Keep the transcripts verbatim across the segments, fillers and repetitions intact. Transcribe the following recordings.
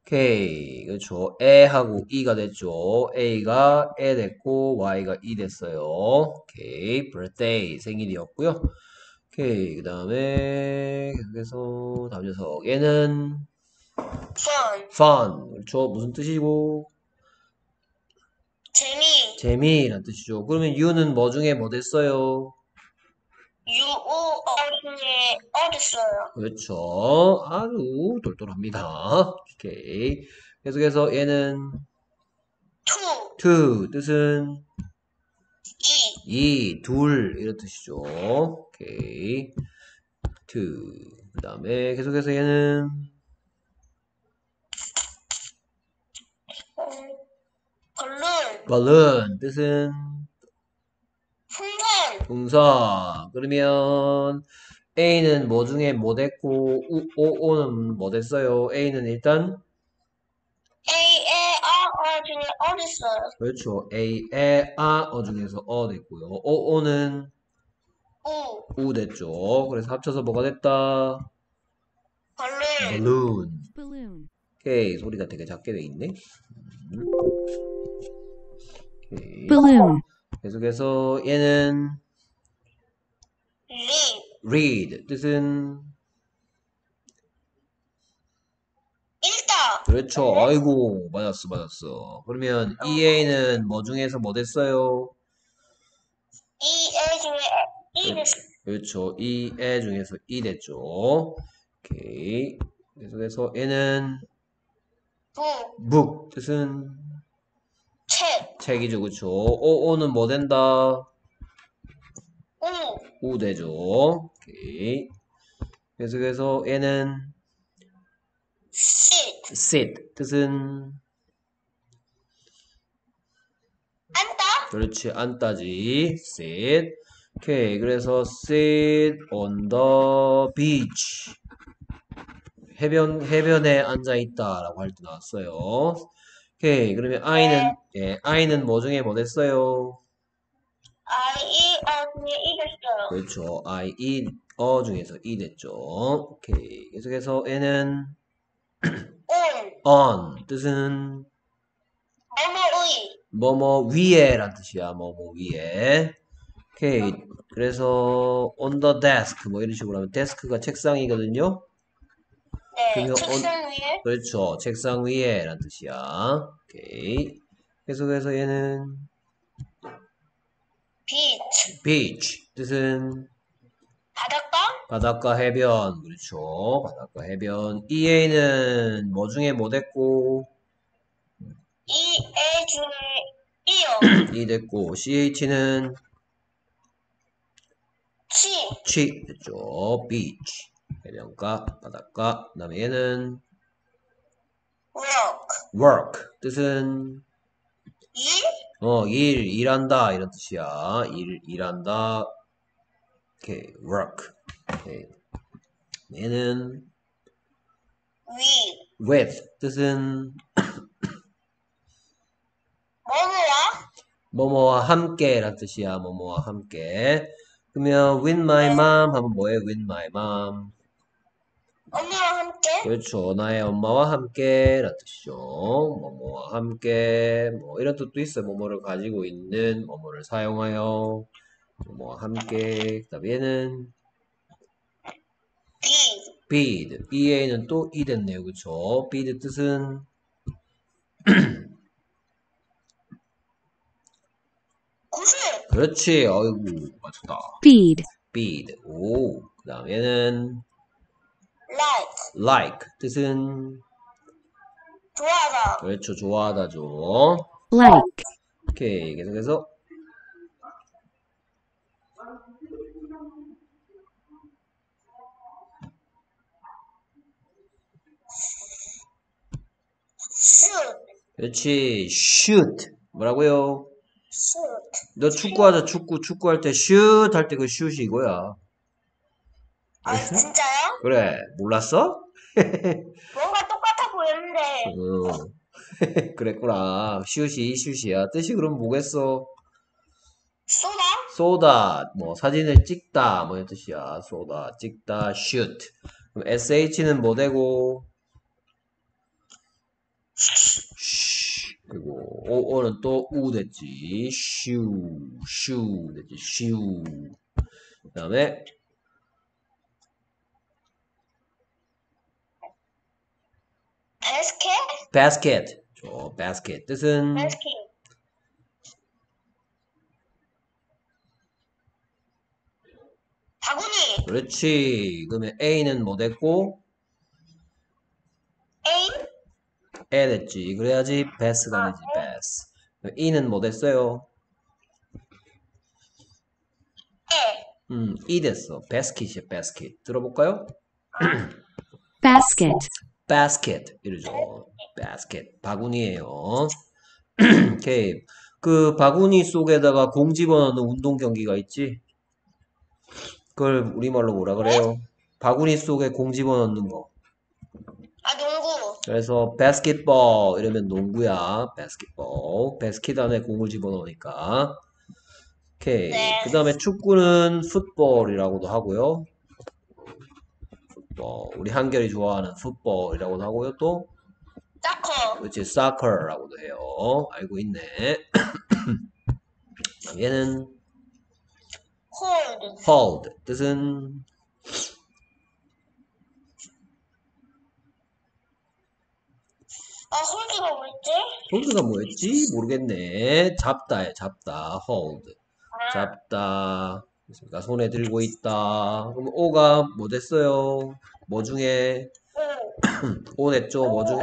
오케이. 그렇죠. 에하고 이가 됐죠. A가 에 됐고 Y가 이 됐어요. 오케이. birthday 생일이었고요. 오케이. 그 다음에 계속해서 다음 녀석. 얘는 fun, fun. 그렇죠. 무슨 뜻이고? 재미, 재미란 뜻이죠. 그러면 you는 뭐 중에 뭐 됐어요? 유, 우, 어 중에 어딨어요? 그렇죠. 아주 똘똘합니다. 오케이. 계속해서 얘는 two, two 뜻은 이, 이, 둘 이런 뜻이죠. 오케이. two. 그 다음에 계속해서 얘는 음, balloon, balloon 뜻은 풍선, 풍선. 그러면 A는 뭐 중에 뭐 됐고 우, O, O는 뭐 됐어요? A는 일단 A, 에, 아, 어 중에 어딨어요? 그렇죠. A, 에, 아, 어 중에서 어 됐고요. O, O는 우, 우 됐죠. 그래서 합쳐서 뭐가 됐다? balloon, balloon. balloon, 오케이. 소리가 되게 작게 돼 있네. 음. 오케이. balloon, 계속해서 얘는 read, read 뜻은 읽다, 그렇죠. 아이고 맞았어 맞았어. 그러면 이에이는 뭐 중에서 뭐 됐어요? 이, 에 중에 이 됐어. 그렇죠. 이에 중에서 이 됐죠. 오케이. 계속해서 얘는 book, book 뜻은 책, 책이죠. 그렇죠. 오, 오는 뭐 된다? 우, 우 되죠. 오케이. 계속해서 얘는 sit, sit 뜻은 앉다, 그렇지 앉다지 sit. 오케이. 그래서 sit on the beach 해변 해변에 앉아 있다라고 할 때 나왔어요. 오케이. 그러면 I는 예, I는 뭐 중에 뭐 됐어요? I, 이, 어 중에 이 됐어요. 그렇죠. I, E, 어 중에서 이 됐죠. 오케이. 계속해서 N은 on, on 뜻은 뭐뭐의, 뭐뭐 위에란 뜻이야. 뭐뭐 위에. 오케이. 그래서 on the desk 뭐 이런 식으로 하면 데스크가 책상이거든요. 네, 그러면 책상 on 위에, 그렇죠. 책상 위에란 뜻이야. 오케이. 계속해서 얘는 beach, beach 뜻은 바닷가, 바닷가 해변. 그렇죠. 바닷가 해변. 이에이는 뭐 중에 뭐 됐고 이, 에 중에 이요, 이 됐고 씨에이치는 치, 취 됐죠. beach 해변가 바닷가. 그 다음에 얘는 work, work 뜻은 일, 어, 일, 일한다 이런 뜻이야. 일, 일한다. 오케이, work. 오케이. 얘는 위, with 뜻은 뭐뭐와, 뭐뭐와 함께란 뜻이야. 뭐뭐와 함께. 그러면 with my mom 하면 뭐해? with my mom. 엄마와 함께, 그렇죠. 나의 엄마와 함께란 뜻이죠. 뭐뭐와 함께. 뭐 이런 뜻도 있어요. 뭐뭐를 가지고 있는, 뭐뭐를 사용하여. 뭐뭐와 함께. 그 다음에 얘는 비, bid. 이에이는 또 이 됐네요. 그쵸? bid 뜻은 구슬, 그렇지. 어이구 맞췄다. feed, bid. 오. 그 다음 얘는 like, like. 뜻은 좋아하다, 그렇죠. 좋아하다죠. like, 오케이. 계속해서 shoot, 그렇지. shoot. 뭐라고요? shoot, 너 축구하자. 축구. 축구할 때 shoot 할 때 그 shoot이 이거야. 아, 진짜요? 그래. 몰랐어? 뭔가 똑같아 보였는데, 어. 그랬구나. shoot이 shoot이야. 뜻이 그럼 뭐겠어? 쏘다, 쏘다, 뭐 사진을 찍다, 뭐 이런 뜻이야. 쏘다, 찍다, shoot. 그럼 sh는 뭐 되고? 쉬. 그리고 오, 오는 또 우 됐지. 슈, 슈 됐지. 슈. 그 다음에 basket, basket. 저 basket 뜻은 basket. 바구니. 그렇지. 그러면 A는 뭐 됐고 A, 에 됐지. 그래야지 bass가 아, 되지. bass. E는 뭐 됐어요? A, 음, E 됐어. basket이야. basket. 들어볼까요? basket, basket 이러죠. basket. 바구니예요. 오케이. 그 바구니 속에다가 공 집어넣는 운동 경기가 있지? 그걸 우리말로 뭐라 그래요? 바구니 속에 공 집어넣는 거. 아, 농구. 그래서 basketball 이러면 농구야. basketball. basket 안에 공을 집어넣으니까. 오케이. 네. 그 다음에 축구는 풋볼이라고도 하고요. 풋볼. 우리 한결이 좋아하는 풋볼이라고도 하고요. 또 사커, 그렇지, soccer라고도 해요. 알고 있네. 얘는 hold. hold. 뜻은 아, 홀드가 뭐였지? hold가 뭐였지? 모르겠네. 잡다에 잡다. hold. 아, 잡다. 그러니까 손에 들고 있다. 그럼 오가 뭐 됐어요? 뭐 중에 오, 오 됐죠? 뭐 중에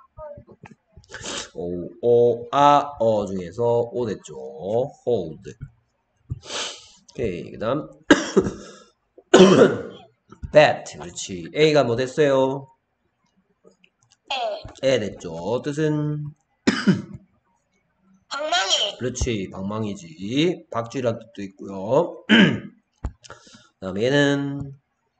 오, 오, 오, 아, 어 중에서 오 됐죠? hold. 오케이. 그다음 bat. 그렇지. A가 뭐 됐어요? A. 에 됐죠? 뜻은 방망이, 그렇지. 방망이지. 박쥐란 뜻도 있고요. 그다음 얘는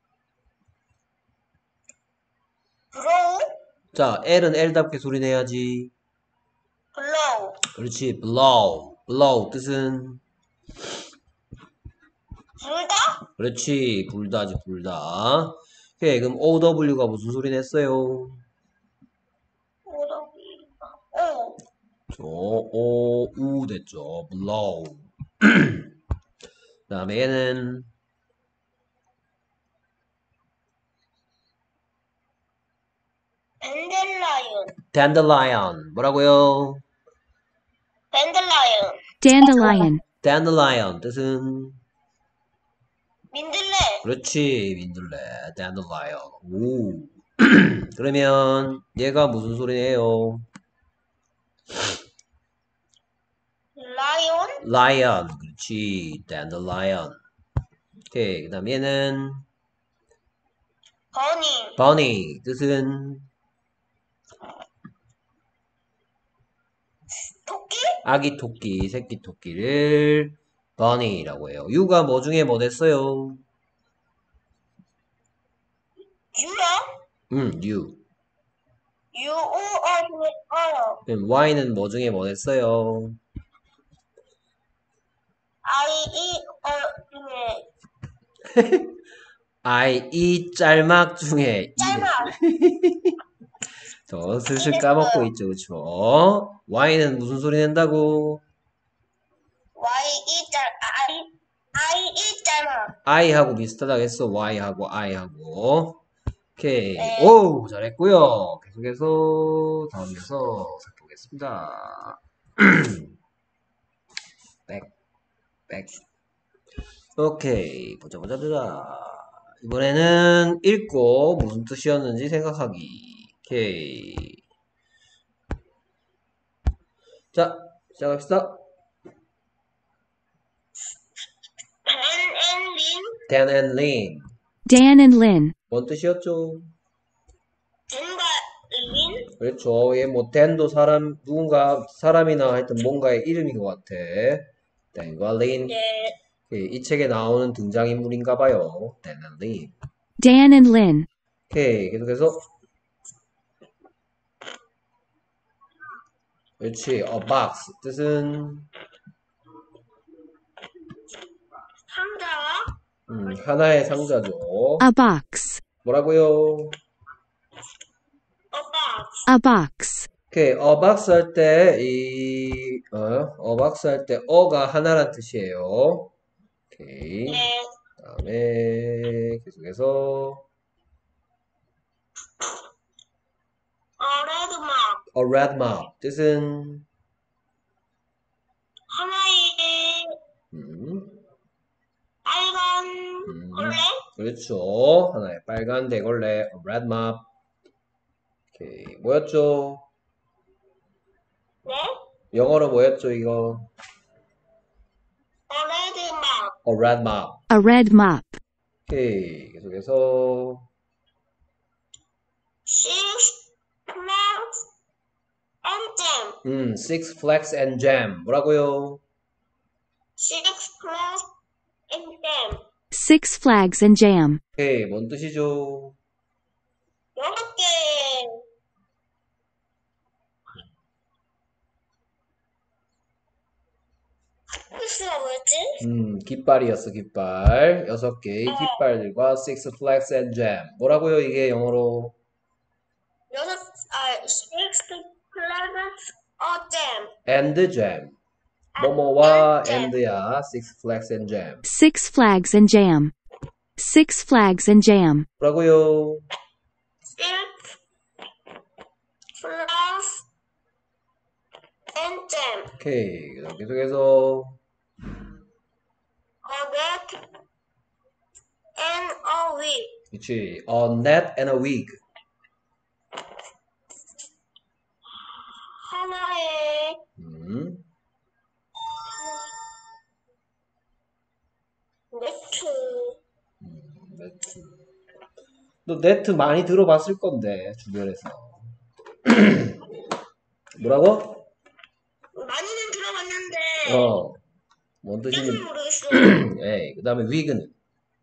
blow, 자, L은 L답게 소리 내야지. blow, 그렇지. blow. blow 뜻은 불다, 그렇지. 불다지 불다. 오케이. 그럼 오더블유가 무슨 소리 냈어요? 오더비, 오, 저, 오, 우 됐죠. blow. 그 다음에 얘는 밴들라이언, dandelion. 뭐라고요? 밴들라이언, dandelion, dandelion 뜻은 민들레, 그렇지. 민들레. dandelion. 오. 그러면 얘가 무슨 소리네요? 라이온, lion. 그렇지. dandelion. 오케이. 그 다음 얘는 버니, bunny. 뜻은 토끼, 아기 토끼, 새끼 토끼를 bunny라고 해요. 유가 뭐 중에 뭐 됐어요? 유야, 음, 유. 유, 오, 어, 중에 어요, 그럼 y는 뭐 중에 뭐 됐어요? 아이, 이, 어, 중에 I, 이 짤막 중에 이 짤막, 저 슬슬 이 까먹고 됐어요. 있죠, 그쵸? y는 무슨 소리 낸다고? Y, 이, 짤, 아이, 아이, 이, 짤막, i하고 비슷하다고 했어. y하고 i하고. 오케이. 네. 오, 잘했고요. 계속해서 다음 녀석 살펴보겠습니다. 백, 백. 오케이. 보자, 보자, 보자. 이번에는 읽고 무슨 뜻이었는지 생각하기. 오케이. 자, 시작합시다. 벤 앤 린, Dan and Lin. Dan and Lynn, 뭔 뜻이었죠? 벤과 린, 그렇죠. 얘 뭐 dan도 사람 누군가 사람이나 하여튼 뭔가의 이름인 것 같아. Dan과 Lin. 네, 이 책에 나오는 등장인물인가 봐요. Dan and Lin. Dan and Lynn, 오케이. 계속해서 그렇지. A box. 뜻은 상자와 음, 하나의 상자죠. a box, 뭐라고요? a box, a box, 오케이, 어박스 할 때, 이, 어, 어박스 할 때, 어가 하나란 뜻이에요. 오케이. 네. 그 다음에, 계속해서, A red map. a red map. 뜻은, 하나의 음, 빨간 음, 벌레. 그렇죠. 하나의 빨간 대걸레, a red map. 오케이, 뭐였죠? 네. 영어로 뭐였죠, 이거? A red map. a red map. A red mop. 오케이, 계속해서, Six flags and jam. 음, six flags and jam. 뭐라고요? Six flags and jam. Six flags and jam. 오케이, 뭔 뜻이죠? 여섯 개. 필수가 뭐였지? 음, 깃발이었어, 깃발. 여섯 개의 깃발들과 six flags and jam. 뭐라고요, 이게 영어로? 여섯, 아, six flags and jam. and jam. 뭐뭐와 and jam. and야, six flags and jam. Six flags and jam. Six flags and jam. 뭐라고요? Six flags and jam. 오케이, 그다음 계속해서, A net and a wig. 그치, a net and a wig. 하나의 음, 네트. 네트. 너 네트 많이 들어봤을 건데, 주변에서. 뭐라고? 많이는 들어봤는데 어, 뭔 뜻인지. 뜻은 모르겠어. 에이, 그 다음에 wig는.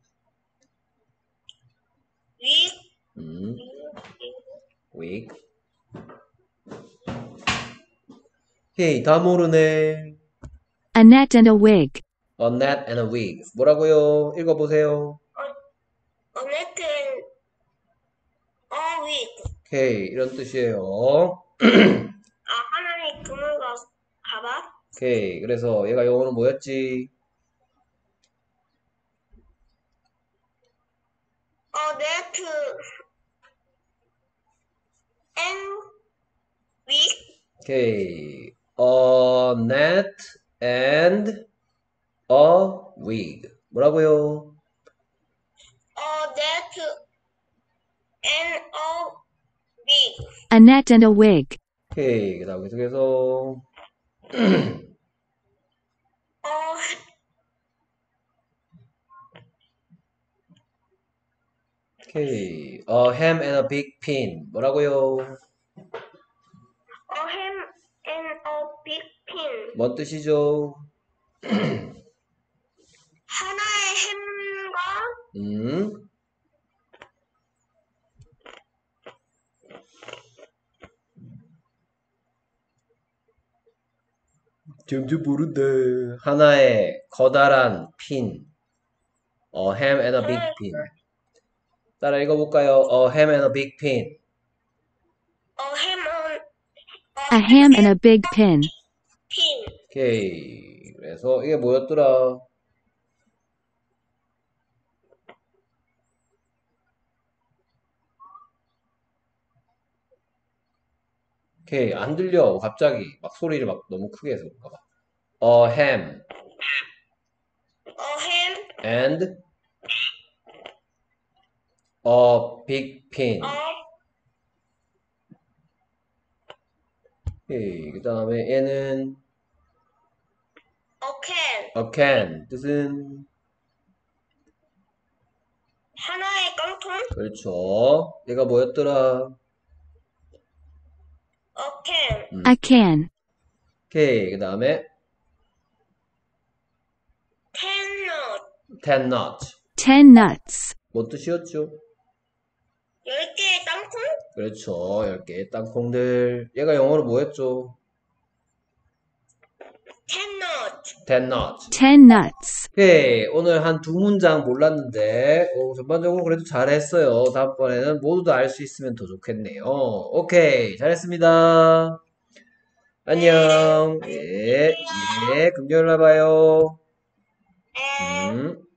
위, 음, wig. 오케이, 다 모르네. A net and a wig. A net and a wig. 뭐라고요? 읽어보세요. a net and a wig. 오케이, 이런 뜻이에요. 아, 하나의 그물과 가방. 오케이, 그래서 얘가 영어는 뭐였지? A net and wig. 오케이, a net and a wig. 뭐라고요? A net and a wig. A net and a wig. 오케이, 그 다음 계속해서, 어, 오케이, a ham and a big pin. 뭐라고요? a ham and a big pin. 뭔 뜻이죠? 하나의 햄과 음, 점점 모른다. 하나의 커다란 핀. A ham and a big pin. 따라 읽어볼까요? A ham and a big pin. a ham on A ham and a big pin. pin. 오케이. 그래서 이게 뭐였더라? 오케이. 안 들려. 갑자기. 막 소리를 막 너무 크게 해서 그런가 봐. A ham A ham and a big pin. of 오케이. 그 다음에 얘는 a can. a can. 뜻은 하나의 깡통. 그렇죠. 얘가 뭐였더라? A can. A can. 오케이. 그 다음에 ten nut. ten nut. Ten nuts. 뭔 뜻이었죠? 열 개의 땅콩. 그렇죠. 열 개의 땅콩들. 얘가 영어로 뭐였죠? ten nut. ten nuts. ten nuts. 오케이. 오늘 한 두 문장 몰랐는데, 어, 전반적으로 그래도 잘했어요. 다음번에는 모두 다 알 수 있으면 더 좋겠네요. 오케이. 잘했습니다. 안녕. 예, 예, 금요일 날 봐요. 네. 음.